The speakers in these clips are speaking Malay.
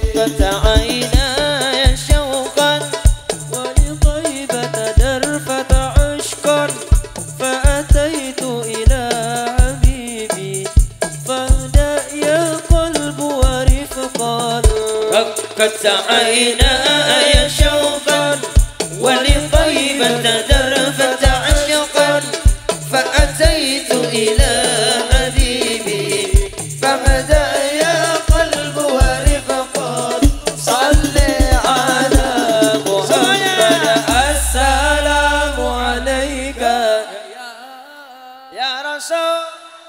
رقت عيناي شوقا ولطيبة درفة عشقا فأتيت إلى حبيبي فاهدأ يا قلب ورفقا رقت عيناي شوقا ولطيبة درفة عشقا فأتيت إلى حبيبي فاهدأ يا قلب ورفقا صل على محمد السلام عليك يا رسول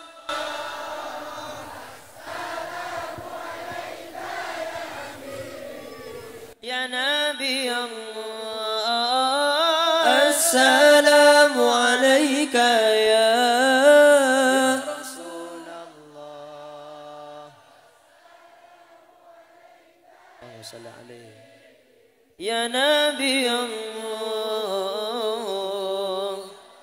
يا نبي الله السلام عليك يا رسول الله اللهم صل عليه يا نبي الله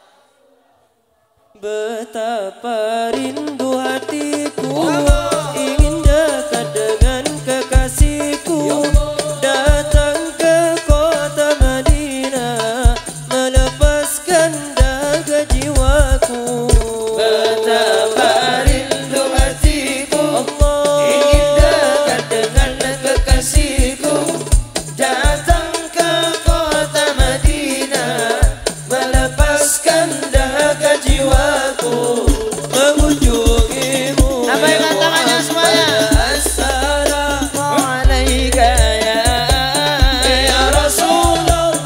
betapa rindu hatiku ingin dekat dengan kekasihku datang ke kota Madinah melepaskan dahaga jiwaku betapa rindu hatiku ingin dekat dengan kekasihku datang ke kota Madinah melepaskan dahaga jiwaku mengunjungimu apa yang tangannya semuanya Assalamualaikum ya Rasulullah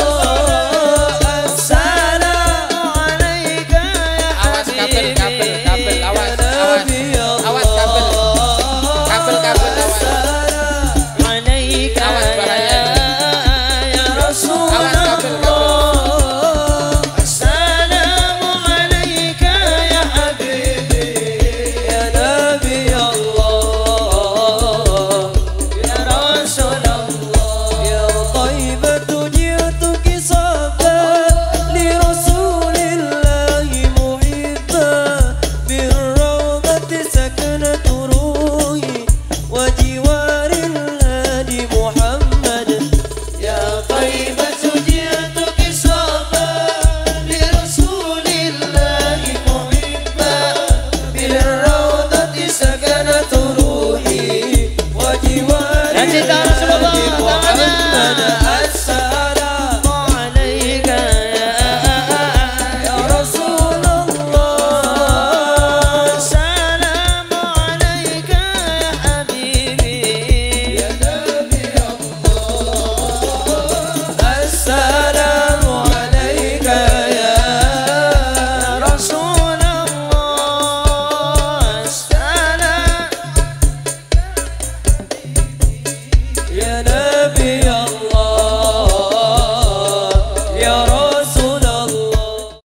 Assalamualaikum ya Habibie kabel awas Cinta